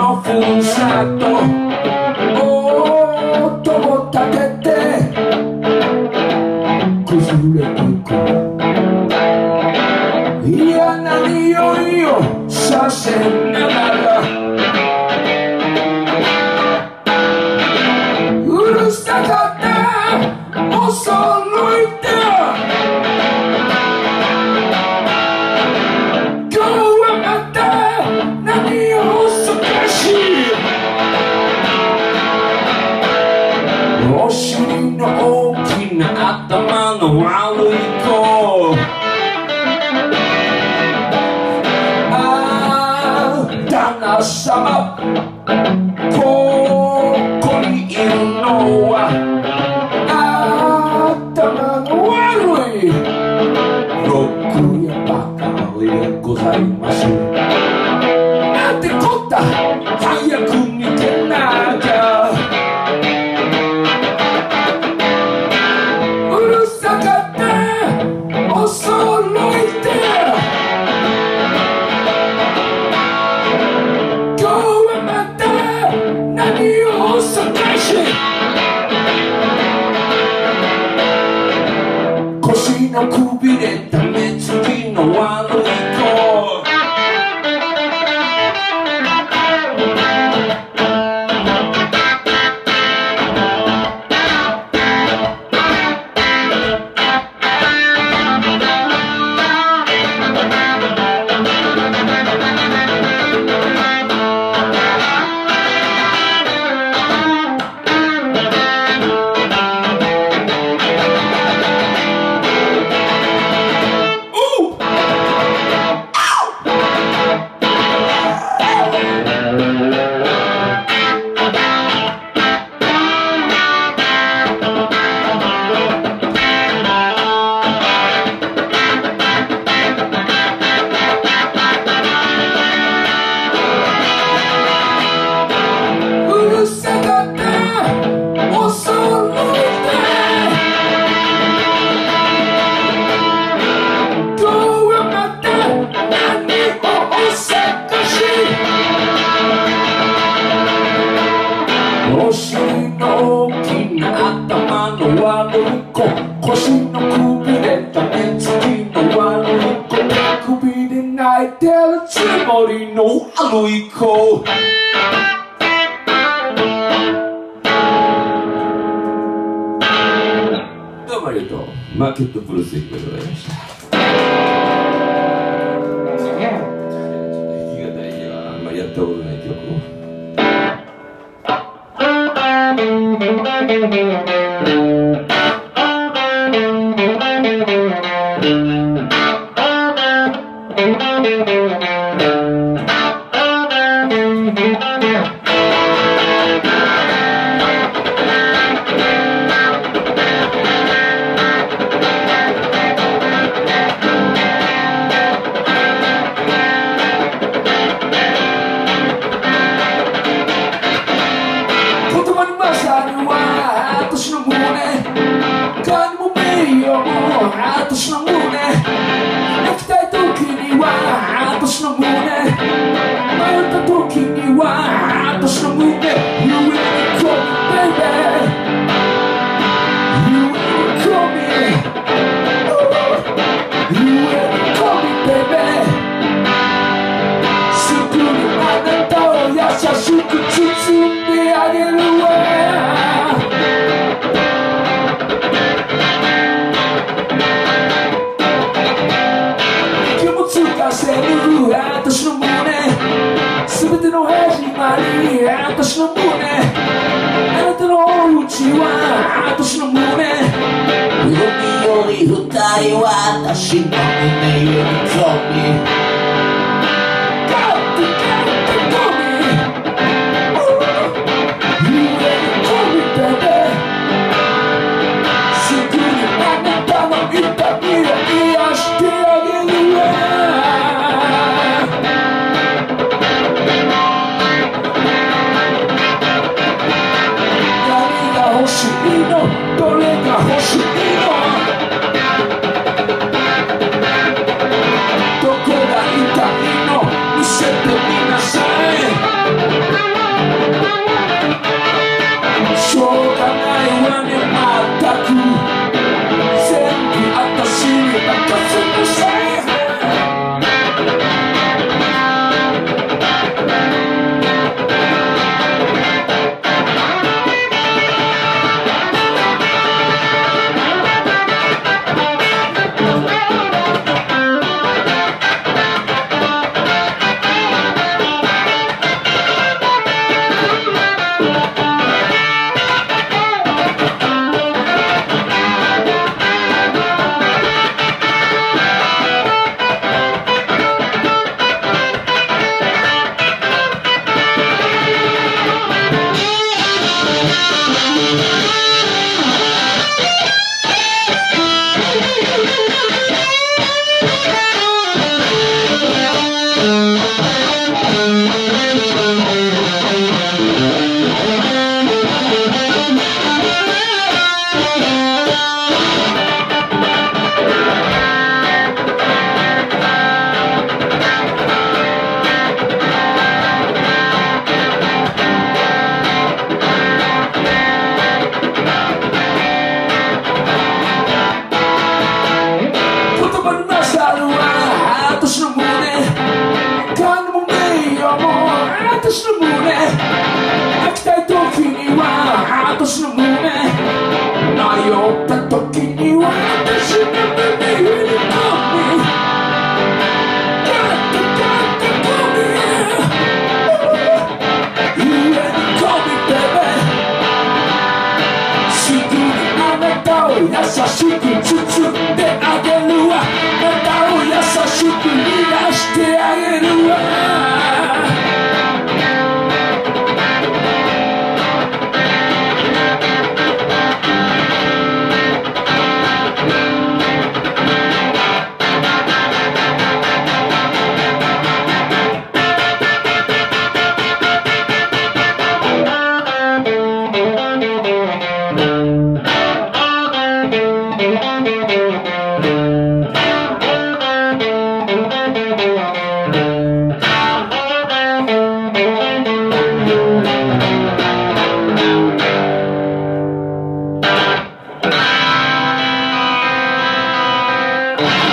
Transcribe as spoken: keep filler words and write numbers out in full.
のふるさと音を立てて崩れてく嫌な匂いをさせながらうるさかったお揃いで今日はまた何を探しお尻の大きな頭の悪い子ああ旦那様ここにいるのは頭の悪いロックやばかりでございますなんてこった早く逃げなきゃうるさかったお揃いで今日はまた何を探し腰のくびれた目つきの悪い子お尻の大きな頭の悪い子腰のくびれた目つきの悪い子手首で泣いてるつもりの悪い子どうもありがとうマーケットブルースでございました弾き語りではあんまりやったことない曲を私の胸泣きたい時には私の胸迷った時には私の胸 You will call me baby You will call me You will call me baby すぐにあなたを優しく包んであげるわ私の胸全ての始まり私の胸あなたのお家は私の胸海より二人は私の胸より興味どれが欲しいのどこが私の胸泣きたい時には私の胸迷った時には私の胸に飛び優しく包んであげるわまたを優しく逃がしてあげるわ Yeah.